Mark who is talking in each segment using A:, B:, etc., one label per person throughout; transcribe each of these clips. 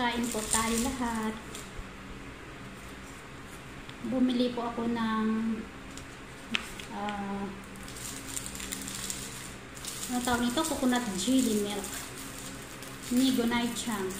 A: Kain po tayo lahat. Bumili po ako ng ano tawag nito? Coconut jelly milk. Nigonai-chan.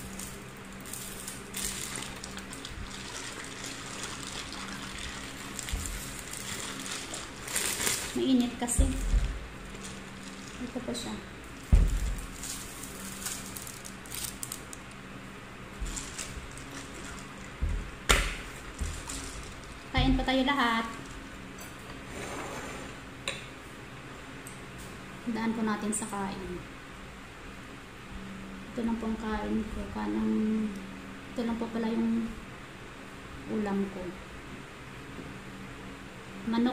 A: Mainit kasi. Ito po siya. Kain pa tayo lahat. Daan po natin sa kain. Ito lang po ang kain ko. Ito lang po pala yung ulam ko. Manok.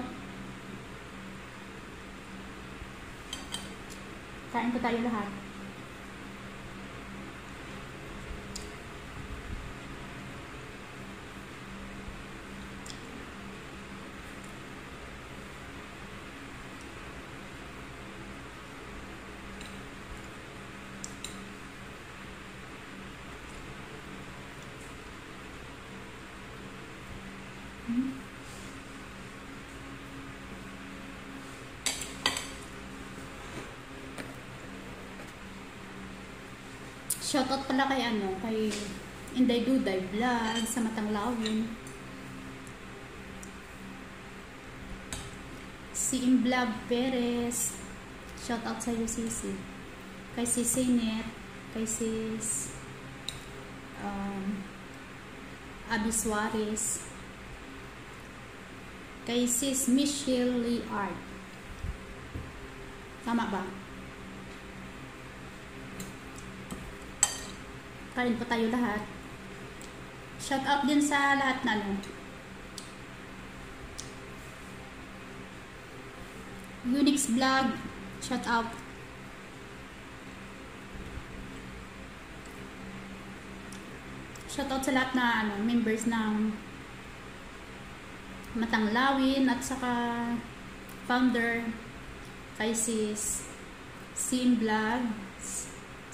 A: Kain po tayo lahat. Shoutout pala kay kay Inday Duday Vlog sa Matanglawin. Si Imblog Perez. Shoutout sa iyo, Sisi. Kay Sisi Net. Kay Sis Abi Suarez. Kay Sis Michelle Lee Art. Tama ba? Kain po tayo lahat. Shout out din sa lahat na Unix Vlog. Shout out. Shout out sa lahat na members ng Matanglawin at saka founder kay Sis Vlogs.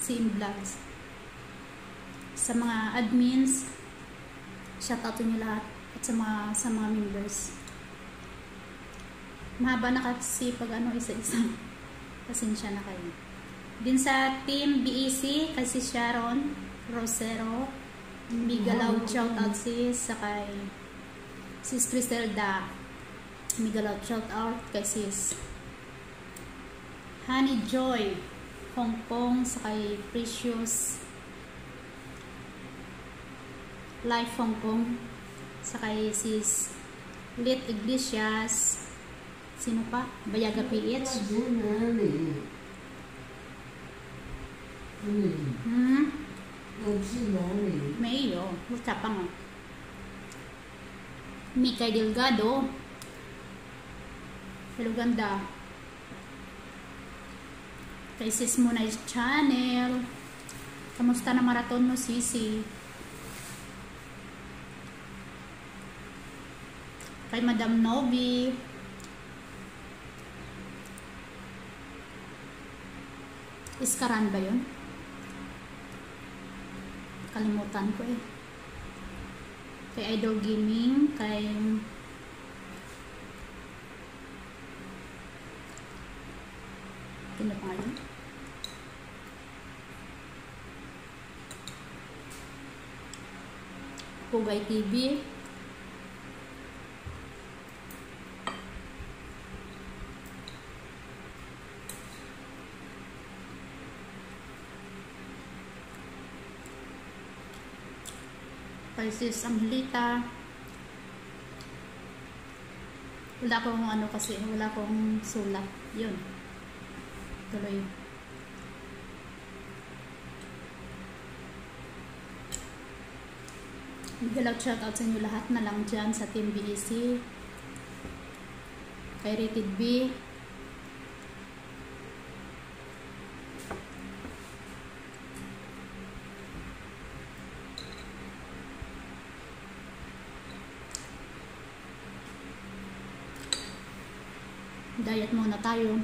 A: Sa mga admins, shoutout niyo lahat at sa mga members. Mahaba na kasi pag isa-isa. Pasensya na kayo. Din sa team BEC, kasi Sharon Rosero, Migalaw, shoutout sis, sa kay Sis Criselda, Migalaw, shoutout kay Sis Honey Joy Hong Kong, sa kay Precious Life Hong Kong, sa kay Sis Lit Iglesias, sino pa? Bayaga PH. Mayo, basta pa nga. Mikay Delgado. Hello ganda. Kay Sis Monay's Channel. Kamusta na marathon mo, Sisi? Kay Madam Novi. Iskaran ba yun? Kalimutan ko eh. Kay Idol Gaming. Kay ano pa nga yun? Pugay TV. Kay Sis Angelita. Wala akong kasi, wala akong sulat. Yun. Tuloy. Hello, shoutout sa inyo lahat na lang dyan sa Team BEC. Kay Rated B. Diet muna tayo.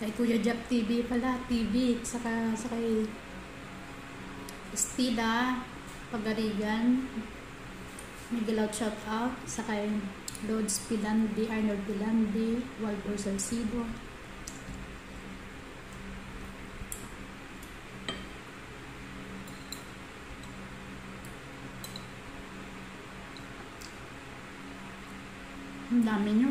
A: Kay Kuya Jap TV pala, TV, saka kay Estida Pagarigan, Miguel out shout out, saka kay Lods Pilandi, Arnold Pilandi, Walter Salcido. Ang dami nyo.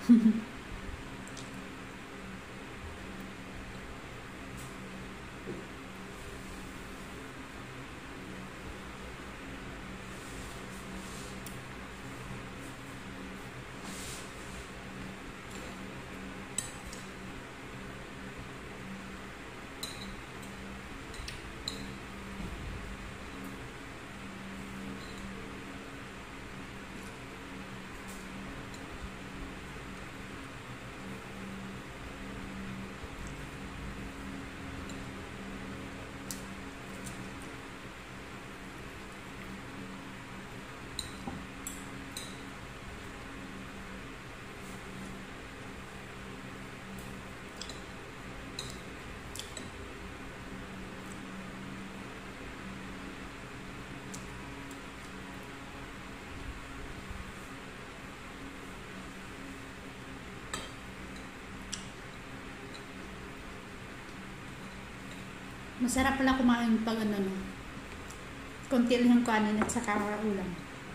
A: Masarap pala kumain pag ano, no? Konti lang yung kanin at saka ulam.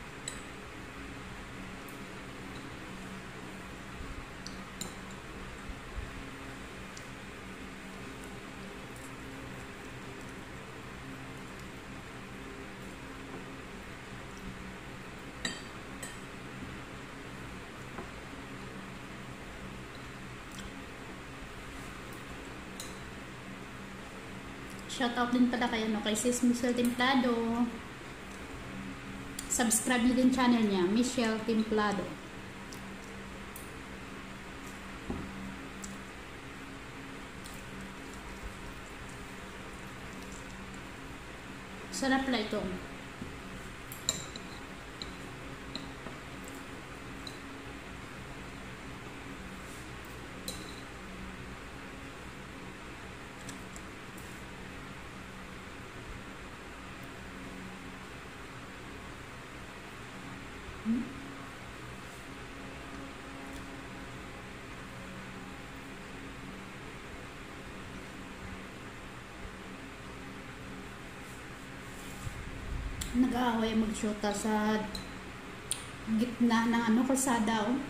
A: Shoutout din pala kay, kay Sis Michelle Templado. Subscribe niyo din channel niya, Michelle Templado. Sarap pala ito. Nag-aaway mag-shoota sa gitna ng kalsada, oh.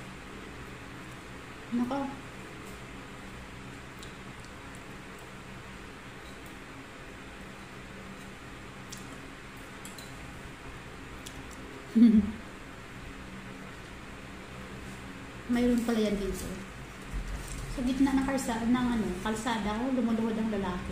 A: Nako. Mayroon pala yan dito. Sa gitna ng kalsada, lumuluhod ang lalaki.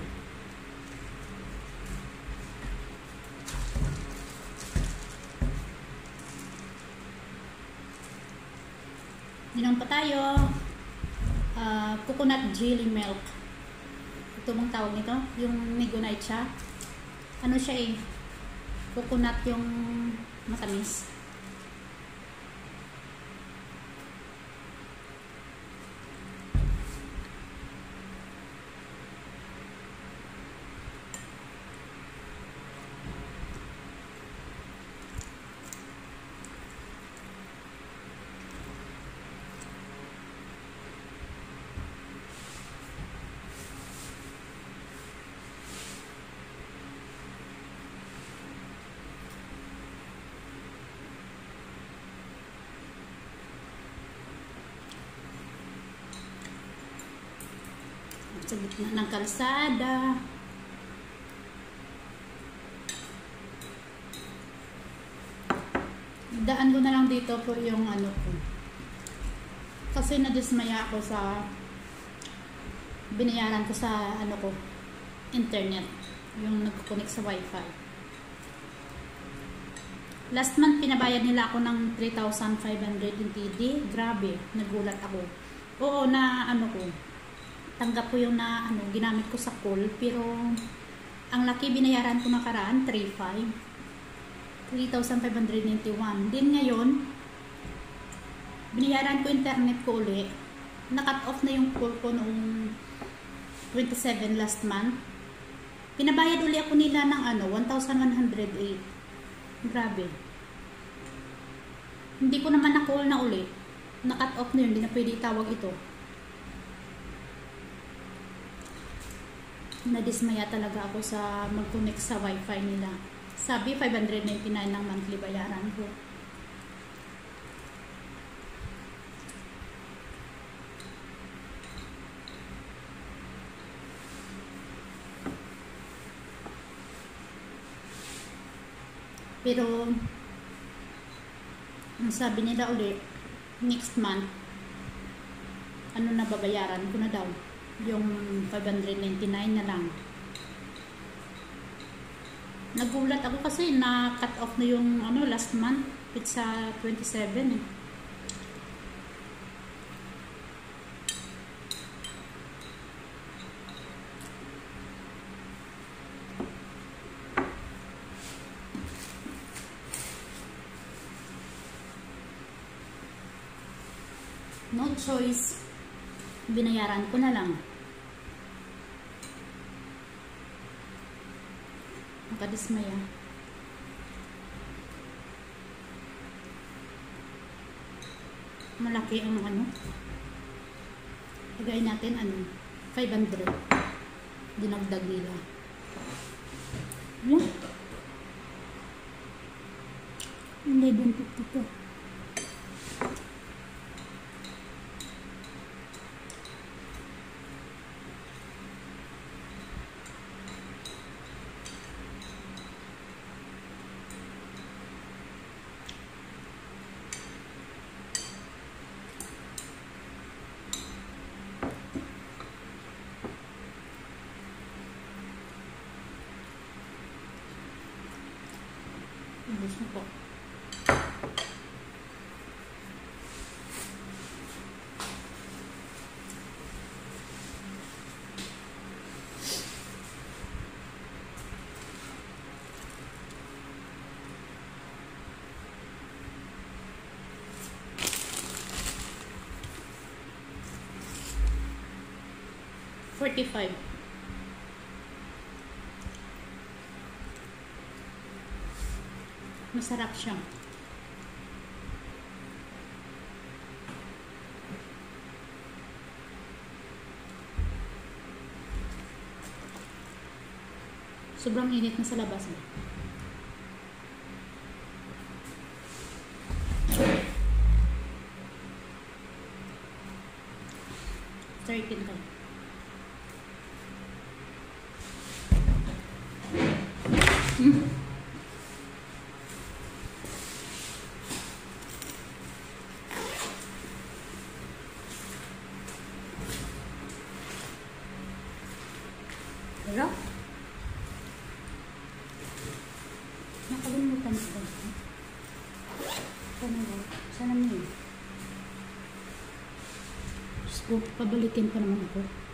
A: Inom pa tayo. Coconut jelly milk. Ito bang tawag nito? Yung Nigonite siya. Ano siya eh? Coconut yung matamis. Sa gitna ng kalsada. Daan ko na lang dito for yung ano ko. Kasi nadismaya ako sa binayaran ko sa ano ko, internet. Yung nagkukonek sa wifi. Last month pinabayad nila ako ng 3,500 NTD. Grabe, nagulat ako. Oo, na ano ko, tanggap ko yung na ginamit ko sa call, pero ang laki binayaran ko nakaraan 3,591. Din ngayon binayaran ko internet ko uli na-cut off na yung call ko noong 27 last month. Pinabayad uli ako nila ng 1,108. Grabe. Hindi ko naman na-call na uli. Na-cut off na yun. Hindi na pwede itawag ito. Nadismaya talaga ako sa mag-connect sa wifi nila. Sabi 599 ng monthly bayaran ko. Pero ang sabi nila ulit, next month na babayaran ko na daw, yung 599 na lang. Nagulat ako kasi na cut off na yung last month, it's sa 27 eh. No choice, binayaran ko na lang. Nakadismaya. Malaki ang lagay natin 500. Dinagdag nila. Ano? 11.52. Ubus na po. $45. Masarap siya. Sobrang init na sa labas. 13 kayo. Pero nakalimutan ko. Sana mo yun. Diyos ko, pabalikin pa naman ako.